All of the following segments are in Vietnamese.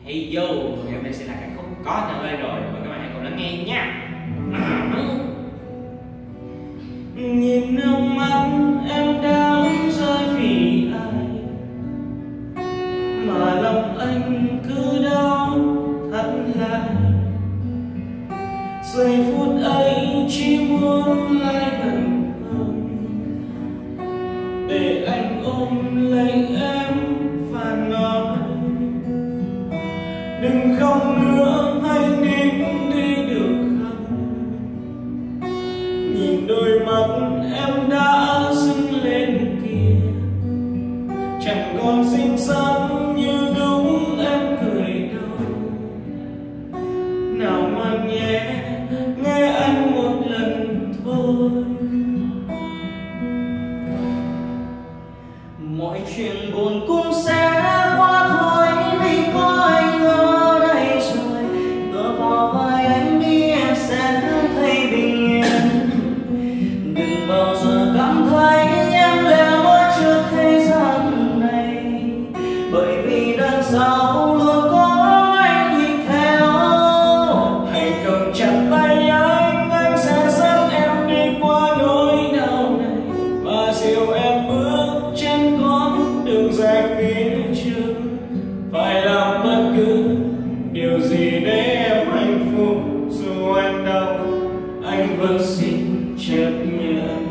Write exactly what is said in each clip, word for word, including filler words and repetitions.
Hey yo, ngày hôm nay sẽ là ca khúc Có Nơi Rồi, mời các bạn hãy cùng lắng nghe nha. Nhìn nước mắt em đang rơi vì ai, mà lòng anh cứ đau thắt lại. Giây phút ấy chỉ muốn lại gần hơn, để anh ôm lấy em và nói đừng khóc nữa, hãy nín đi được không? Nhìn đôi mắt em đã sưng lên kia, chẳng còn xinh xắn như lúc em cười đâu. Nào ngoan nhé, nghe anh một lần thôi. Mọi chuyện buồn cũng sẽ qua thôi, vì có anh ở đây rồi. Tựa vào vai anh đi em sẽ thấy bình yên. Đừng bao giờ cảm thấy em lẻ loi trước thế gian này, bởi vì đằng sau luôn có anh nhìn theo. Hãy cầm chặt tay anh, anh sẽ dẫn em đi qua nỗi đau này và dìu em bước trên con đường dài phía trước. Phải làm bất cứ điều gì để em hạnh phúc, dù anh đau anh vẫn xin chấp nhận.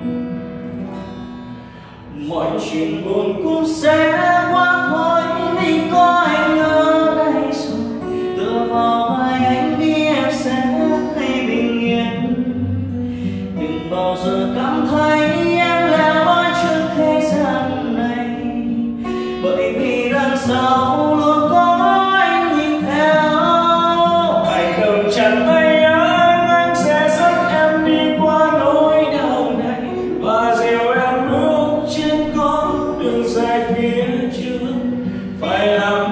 Mọi chuyện buồn cũng sẽ qua thôi, vì có anh ở đây rồi. Tựa vào vai anh đi em sẽ thấy bình yên. Đừng bao giờ cảm thấy em lẻ loi trước thế gian này, bởi vì đằng sau luôn có anh nhìn theo. Hãy cầm chặt tay anh, anh sẽ dẫn em đi qua nỗi đau này và dìu em bước trên con đường dài phía trước. Phải làm